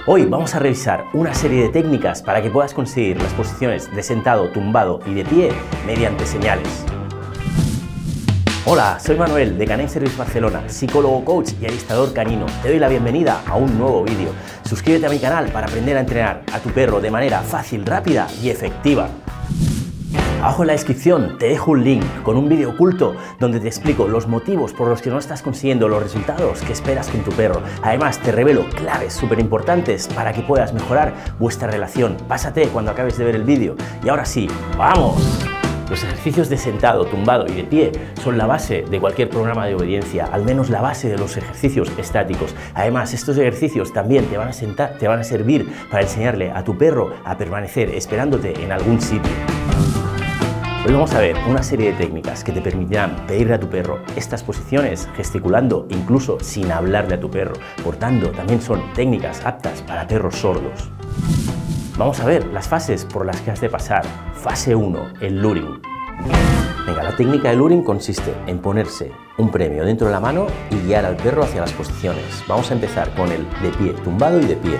Hoy vamos a revisar una serie de técnicas para que puedas conseguir las posiciones de sentado, tumbado y de pie mediante señales. Hola, soy Manuel de Canine Service Barcelona, psicólogo, coach y adiestrador canino. Te doy la bienvenida a un nuevo vídeo. Suscríbete a mi canal para aprender a entrenar a tu perro de manera fácil, rápida y efectiva. Abajo en la descripción te dejo un link con un vídeo oculto donde te explico los motivos por los que no estás consiguiendo los resultados que esperas con tu perro. Además te revelo claves súper importantes para que puedas mejorar vuestra relación. Pásate cuando acabes de ver el vídeo. Y ahora sí, ¡vamos! Los ejercicios de sentado, tumbado y de pie son la base de cualquier programa de obediencia, al menos la base de los ejercicios estáticos. Además, estos ejercicios también te van a servir para enseñarle a tu perro a permanecer esperándote en algún sitio. Hoy vamos a ver una serie de técnicas que te permitirán pedirle a tu perro estas posiciones gesticulando, incluso sin hablarle a tu perro. Por tanto, también son técnicas aptas para perros sordos. Vamos a ver las fases por las que has de pasar. Fase 1, el luring. Venga, la técnica de luring consiste en ponerse un premio dentro de la mano y guiar al perro hacia las posiciones. Vamos a empezar con el de pie, tumbado y de pie.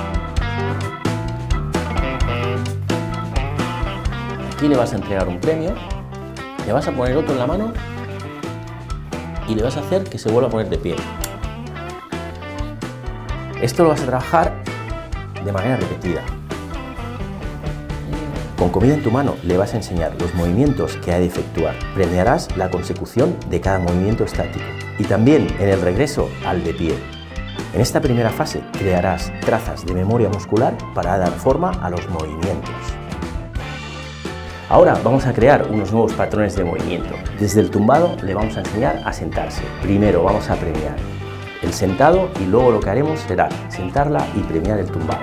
Aquí le vas a entregar un premio, le vas a poner otro en la mano y le vas a hacer que se vuelva a poner de pie. Esto lo vas a trabajar de manera repetida. Con comida en tu mano le vas a enseñar los movimientos que ha de efectuar. Premiarás la consecución de cada movimiento estático y también en el regreso al de pie. En esta primera fase crearás trazas de memoria muscular para dar forma a los movimientos. Ahora vamos a crear unos nuevos patrones de movimiento. Desde el tumbado le vamos a enseñar a sentarse. Primero vamos a premiar el sentado y luego lo que haremos será sentarla y premiar el tumbado.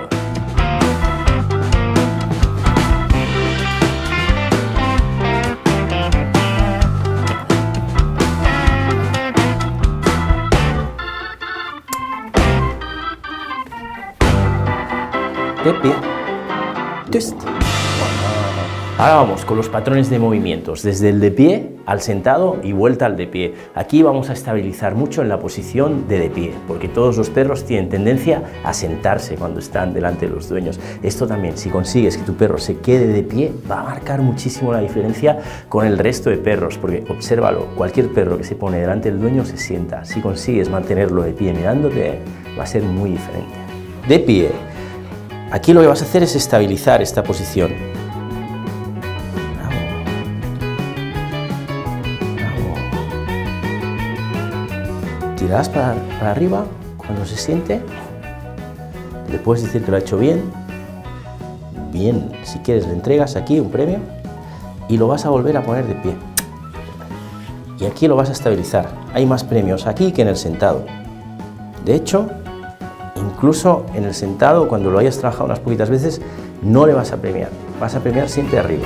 De pie. Twist. Ahora vamos con los patrones de movimientos, desde el de pie al sentado y vuelta al de pie. Aquí vamos a estabilizar mucho en la posición de pie, porque todos los perros tienen tendencia a sentarse cuando están delante de los dueños. Esto también, si consigues que tu perro se quede de pie, va a marcar muchísimo la diferencia con el resto de perros, porque obsérvalo, cualquier perro que se pone delante del dueño se sienta. Si consigues mantenerlo de pie mirándote, va a ser muy diferente. De pie. Aquí lo que vas a hacer es estabilizar esta posición. Tirarás para arriba cuando se siente. Le puedes decir que lo ha hecho bien. Bien, si quieres le entregas aquí un premio y lo vas a volver a poner de pie. Y aquí lo vas a estabilizar. Hay más premios aquí que en el sentado. De hecho, incluso en el sentado, cuando lo hayas trabajado unas poquitas veces, no le vas a premiar. Vas a premiar siempre arriba.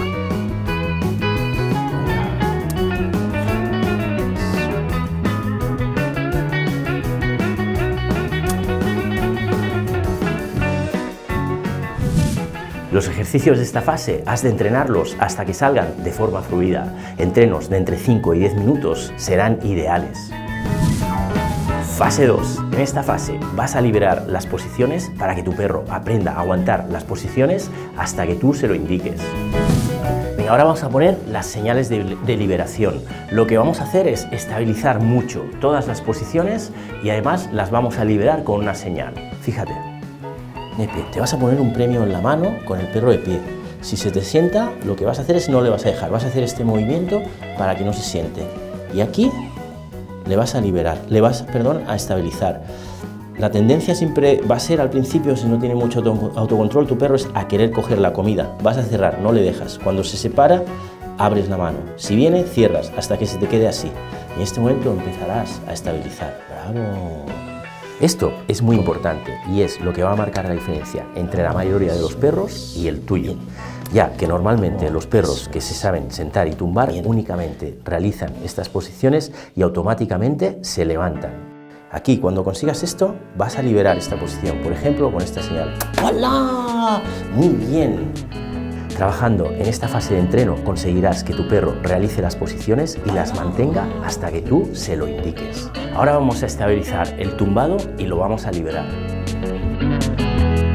Los ejercicios de esta fase has de entrenarlos hasta que salgan de forma fluida. Entrenos de entre 5 y 10 minutos serán ideales. Fase 2. En esta fase vas a liberar las posiciones para que tu perro aprenda a aguantar las posiciones hasta que tú se lo indiques. Venga, ahora vamos a poner las señales de liberación. Lo que vamos a hacer es estabilizar mucho todas las posiciones y además las vamos a liberar con una señal. Fíjate. De pie. Te vas a poner un premio en la mano con el perro de pie. Si se te sienta, lo que vas a hacer es no le vas a dejar, vas a hacer este movimiento para que no se siente. Y aquí le vas a liberar, a estabilizar. La tendencia siempre va a ser al principio, si no tiene mucho autocontrol tu perro, es a querer coger la comida. Vas a cerrar, no le dejas. Cuando se separa, abres la mano. Si viene, cierras hasta que se te quede así. Y en este momento empezarás a estabilizar. ¡Bravo! Esto es muy importante y es lo que va a marcar la diferencia entre la mayoría de los perros y el tuyo, ya que normalmente los perros que se saben sentar y tumbar únicamente realizan estas posiciones y automáticamente se levantan. Aquí, cuando consigas esto, vas a liberar esta posición, por ejemplo, con esta señal. ¡Hola! Muy bien. Trabajando en esta fase de entreno conseguirás que tu perro realice las posiciones y las mantenga hasta que tú se lo indiques. Ahora vamos a estabilizar el tumbado y lo vamos a liberar.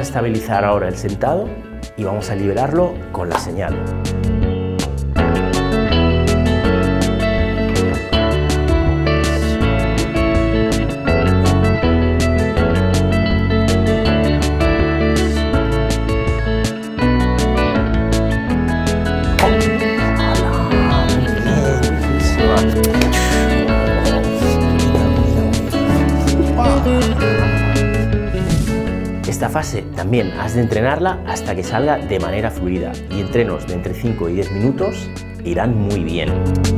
estabilizar ahora el sentado y vamos a liberarlo con la señal. Esta fase también has de entrenarla hasta que salga de manera fluida y entrenos de entre 5 y 10 minutos irán muy bien.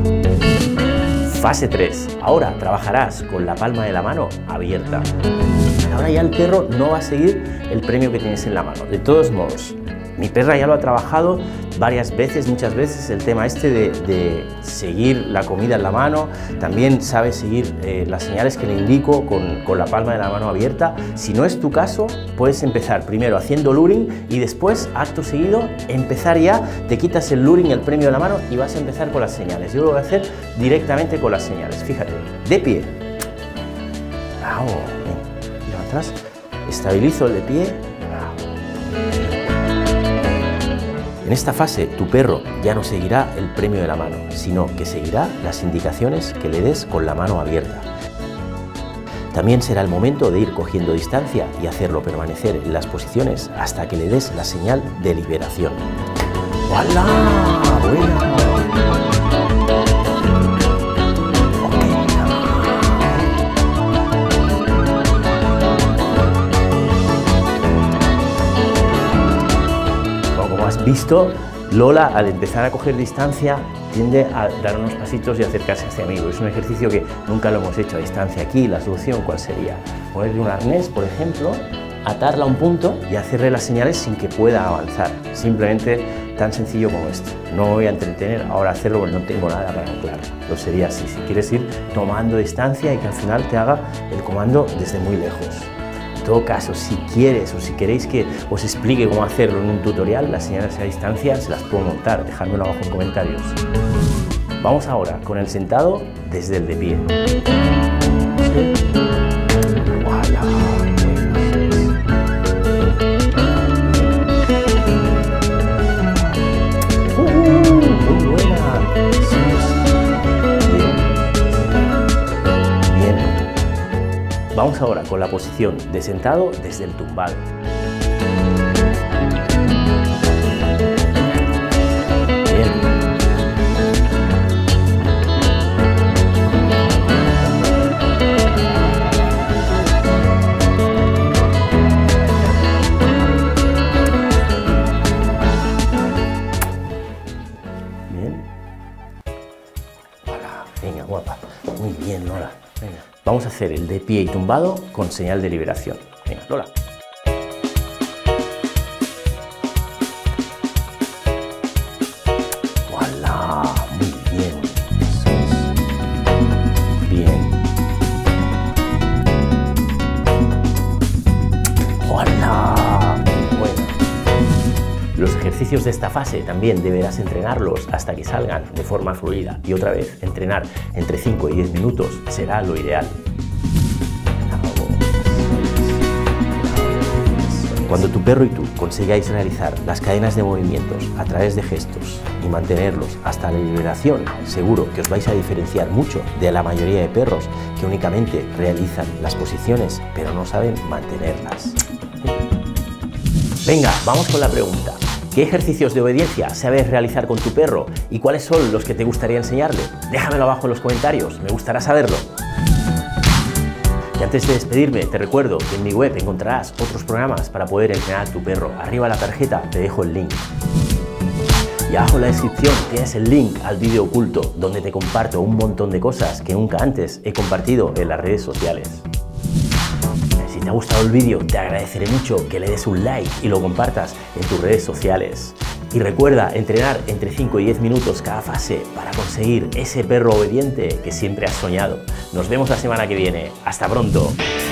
Fase 3. Ahora trabajarás con la palma de la mano abierta. Ahora ya el perro no va a seguir el premio que tienes en la mano. De todos modos, mi perra ya lo ha trabajado varias veces, muchas veces, el tema este de seguir la comida en la mano. También sabe seguir las señales que le indico con la palma de la mano abierta. Si no es tu caso, puedes empezar primero haciendo luring y después, acto seguido, empezar ya, te quitas el luring, el premio de la mano y vas a empezar con las señales. Yo lo voy a hacer directamente con las señales. Fíjate, de pie. Bravo. Mira atrás. Estabilizo el de pie. En esta fase, tu perro ya no seguirá el premio de la mano, sino que seguirá las indicaciones que le des con la mano abierta. También será el momento de ir cogiendo distancia y hacerlo permanecer en las posiciones hasta que le des la señal de liberación. ¡Hola! ¡Buena! Visto, Lola, al empezar a coger distancia, tiende a dar unos pasitos y acercarse hacia mí. Es un ejercicio que nunca lo hemos hecho a distancia. Aquí, la solución, ¿cuál sería? Ponerle un arnés, por ejemplo, atarla a un punto y hacerle las señales sin que pueda avanzar. Simplemente tan sencillo como esto. No me voy a entretener ahora a hacerlo porque no tengo nada para anclar. Lo sería así, si quieres ir tomando distancia y que al final te haga el comando desde muy lejos. En todo caso, si quieres o si queréis que os explique cómo hacerlo en un tutorial, las señales a distancia se las puedo montar, dejádmelo abajo en comentarios. Vamos ahora con el sentado desde el de pie. ¡Voilà! ¡Muy buena! Bien. Vamos ahora con la posición de sentado desde el tumbado. Bien. Bien. Voilà. Venga, guapa. Muy bien, Lola. Venga. Vamos a hacer el de pie y tumbado con señal de liberación. Venga, Lola. ¡Voilà! Muy bien. Eso es. Bien. ¡Voilà! Muy bueno. Los ejercicios de esta fase también deberás entrenarlos hasta que salgan de forma fluida y otra vez entrenar entre 5 y 10 minutos será lo ideal. Cuando tu perro y tú consigáis realizar las cadenas de movimientos a través de gestos y mantenerlos hasta la liberación, seguro que os vais a diferenciar mucho de la mayoría de perros que únicamente realizan las posiciones pero no saben mantenerlas. Venga, vamos con la pregunta. ¿Qué ejercicios de obediencia sabes realizar con tu perro y cuáles son los que te gustaría enseñarle? Déjamelo abajo en los comentarios, me gustará saberlo. Y antes de despedirme, te recuerdo que en mi web encontrarás otros programas para poder entrenar a tu perro. Arriba en la tarjeta te dejo el link. Y abajo en la descripción tienes el link al vídeo oculto, donde te comparto un montón de cosas que nunca antes he compartido en las redes sociales. Si te ha gustado el vídeo, te agradeceré mucho que le des un like y lo compartas en tus redes sociales. Y recuerda entrenar entre 5 y 10 minutos cada fase para conseguir ese perro obediente que siempre has soñado. Nos vemos la semana que viene. ¡Hasta pronto!